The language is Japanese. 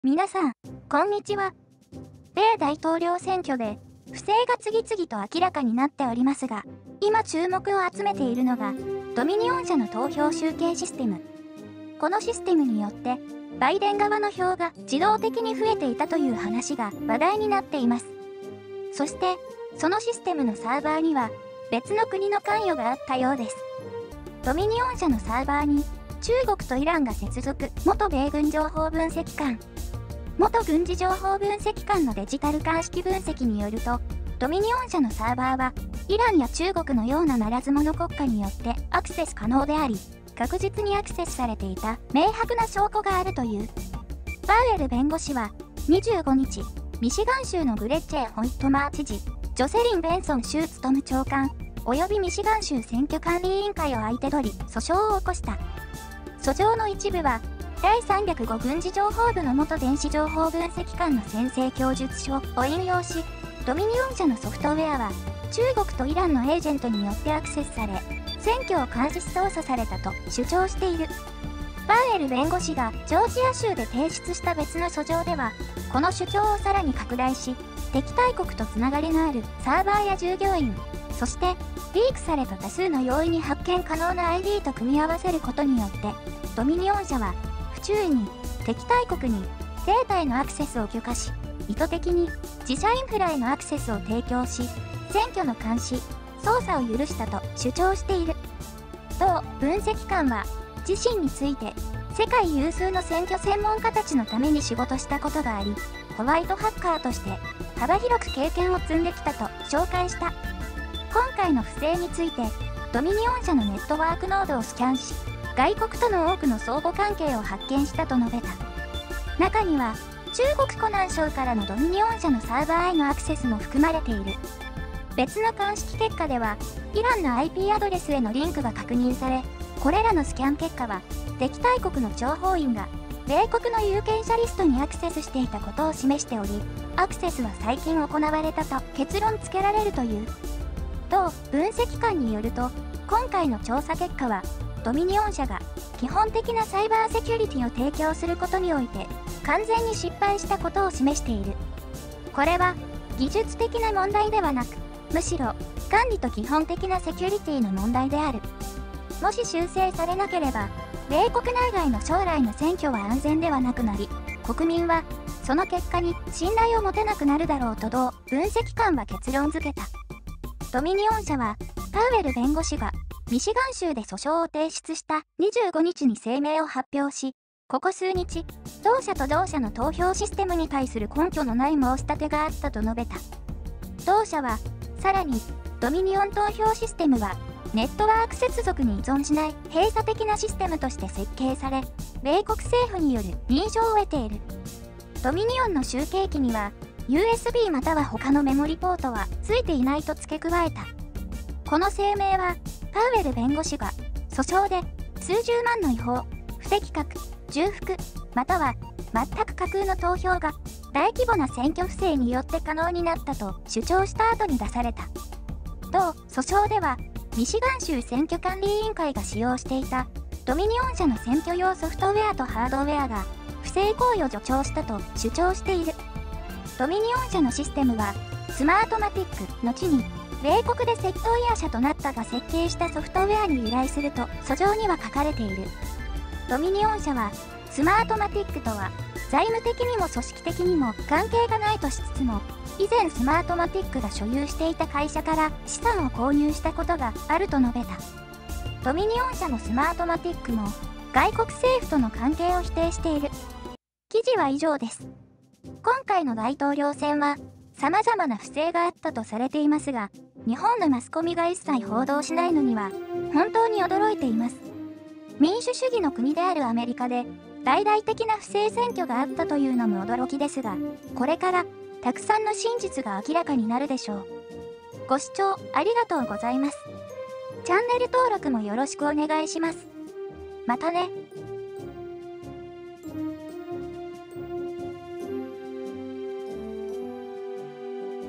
皆さん、こんにちは。米大統領選挙で不正が次々と明らかになっておりますが、今注目を集めているのがドミニオン社の投票集計システム。このシステムによってバイデン側の票が自動的に増えていたという話が話題になっています。そして、そのシステムのサーバーには別の国の関与があったようです。ドミニオン社のサーバーに中国とイランが接続、元米軍情報分析官、元軍事情報分析官のデジタル鑑識分析によると、ドミニオン社のサーバーは、イランや中国のようなならず者国家によってアクセス可能であり、確実にアクセスされていた明白な証拠があるという。パウエル弁護士は、25日、ミシガン州のグレッチェ・ホイットマー知事、ジョセリン・ベンソン州務長官、及びミシガン州選挙管理委員会を相手取り、訴訟を起こした。訴状の一部は、第305軍事情報部の元電子情報分析官の宣誓供述書を引用し、ドミニオン社のソフトウェアは、中国とイランのエージェントによってアクセスされ、選挙を監視操作されたと主張している。パウエル弁護士がジョージア州で提出した別の訴状では、この主張をさらに拡大し、敵対国とつながりのあるサーバーや従業員、そしてリークされた多数の容易に発見可能な ID と組み合わせることによって、ドミニオン社は不注意に敵対国にデータへのアクセスを許可し、意図的に自社インフラへのアクセスを提供し、選挙の監視、操作を許したと主張している。同分析官は自身について世界有数の選挙専門家たちのために仕事したことがあり、ホワイトハッカーとして幅広く経験を積んできたと紹介した。今回の不正について、ドミニオン社のネットワークノードをスキャンし、外国との多くの相互関係を発見したと述べた。中には、中国湖南省からのドミニオン社のサーバーへのアクセスも含まれている。別の鑑識結果では、イランの IP アドレスへのリンクが確認され、これらのスキャン結果は、敵対国の諜報員が、米国の有権者リストにアクセスしていたことを示しており、アクセスは最近行われたと結論付けられるという。同分析官によると、今回の調査結果は、ドミニオン社が基本的なサイバーセキュリティを提供することにおいて完全に失敗したことを示している。これは技術的な問題ではなく、むしろ管理と基本的なセキュリティの問題である。もし修正されなければ、米国内外の将来の選挙は安全ではなくなり、国民はその結果に信頼を持てなくなるだろうと同分析官は結論付けた。ドミニオン社はパウエル弁護士がミシガン州で訴訟を提出した25日に声明を発表し、ここ数日、同社と同社の投票システムに対する根拠のない申し立てがあったと述べた。同社は、さらに、ドミニオン投票システムは、ネットワーク接続に依存しない閉鎖的なシステムとして設計され、米国政府による認証を得ている。ドミニオンの集計機には、USB または他のメモリポートはついていないと付け加えた。この声明は、パウエル弁護士が訴訟で数十万の違法、不適格、重複、または全く架空の投票が大規模な選挙不正によって可能になったと主張した後に出された。同訴訟では、ミシガン州選挙管理委員会が使用していたドミニオン社の選挙用ソフトウェアとハードウェアが不正行為を助長したと主張している。ドミニオン社のシステムは、スマートマティック後に米国で窃盗ヤー社となったが設計したソフトウェアに由来すると訴状には書かれている。ドミニオン社は、スマートマティックとは、財務的にも組織的にも関係がないとしつつも、以前スマートマティックが所有していた会社から資産を購入したことがあると述べた。ドミニオン社のスマートマティックも、外国政府との関係を否定している。記事は以上です。今回の大統領選は、様々な不正があったとされていますが、日本のマスコミが一切報道しないのには、本当に驚いています。民主主義の国であるアメリカで、大々的な不正選挙があったというのも驚きですが、これから、たくさんの真実が明らかになるでしょう。ご視聴ありがとうございます。チャンネル登録もよろしくお願いします。またね。